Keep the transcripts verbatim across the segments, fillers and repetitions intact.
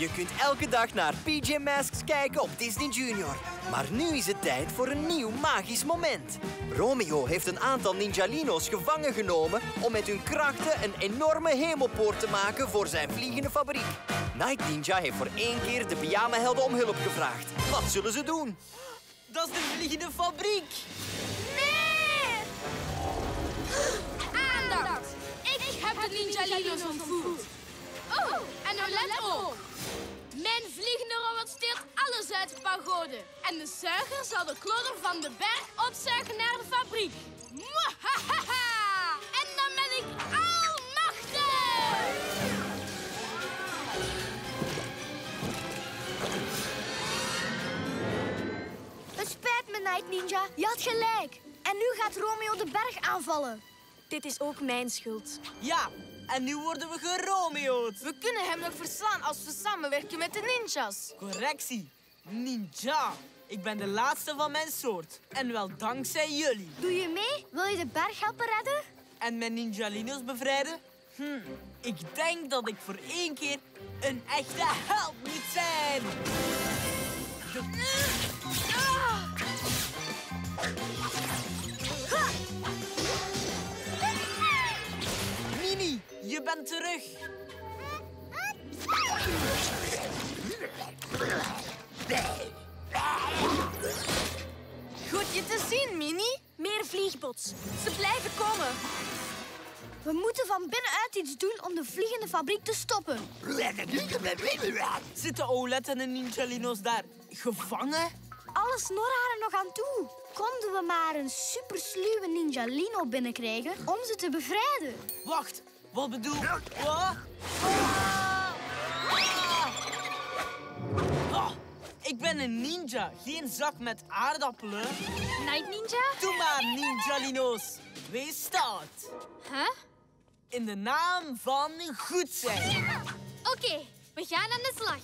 Je kunt elke dag naar P J Masks kijken op Disney Junior. Maar nu is het tijd voor een nieuw magisch moment. Romeo heeft een aantal Ninjalino's gevangen genomen om met hun krachten een enorme hemelpoort te maken voor zijn vliegende fabriek. Night Ninja heeft voor één keer de pyjamahelden om hulp gevraagd. Wat zullen ze doen? Dat is de vliegende fabriek! Nee! Aandacht! Ik heb de Ninjalino's ontvoerd. Oh, en nou let op. Mijn vliegende robot steelt alles uit de pagode. En de zuiger zal de klodder van de berg opzuigen naar de fabriek. Mwahaha! En dan ben ik almachtig! Het spijt me, Night Ninja. Je had gelijk. En nu gaat Romeo de berg aanvallen. Dit is ook mijn schuld. Ja, en nu worden we geromeo'd. We kunnen hem nog verslaan als we samenwerken met de ninjas. Correctie. Ninja. Ik ben de laatste van mijn soort. En wel dankzij jullie. Doe je mee? Wil je de berg helpen redden? En mijn Ninjalino's bevrijden? Hm, ik denk dat ik voor één keer een echte held moet zijn. Mini, je bent terug. Goed je te zien, Mini. Meer vliegbots. Ze blijven komen. We moeten van binnenuit iets doen om de vliegende fabriek te stoppen. Zitten Olette en de Ninjalino's daar gevangen? Alle snorharen nog aan toe. Konden we maar een supersluwe Ninjalino binnenkrijgen om ze te bevrijden? Wacht, wat bedoel... Wat? Ah, ik ben een ninja, geen zak met aardappelen. Night Ninja? Doe maar, Ninjalino's. Wees stout. Huh? In de naam van goed zijn. Oké, okay, we gaan aan de slag.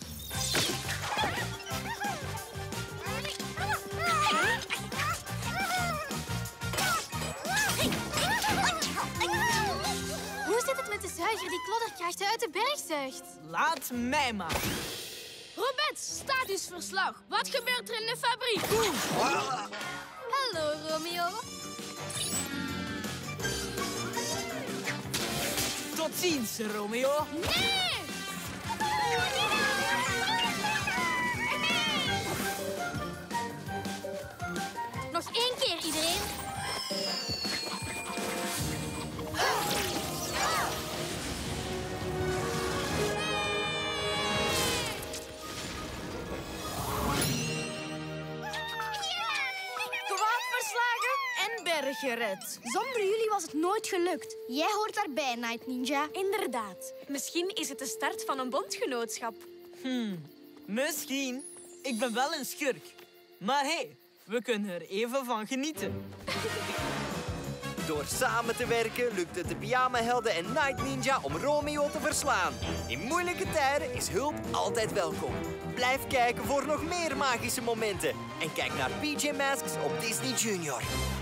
Hoe zit het met de zuiger die klodderkrachten uit de berg zuigt? Laat mij maar. Robert, statisch verslag. Wat gebeurt er in de fabriek? Hallo, Romeo. Tot ziens, Romeo. Nee! Nog één keer, iedereen. Kwaad verslagen en berg gered. Zonder jullie was het nooit gelukt. Jij hoort daarbij, Night Ninja. Inderdaad. Misschien is het de start van een bondgenootschap. Hmm, misschien. Ik ben wel een schurk. Maar hé, hey, we kunnen er even van genieten. Door samen te werken lukt het de pyjamahelden en Night Ninja om Romeo te verslaan. In moeilijke tijden is hulp altijd welkom. Blijf kijken voor nog meer magische momenten. En kijk naar P J Masks op Disney Junior.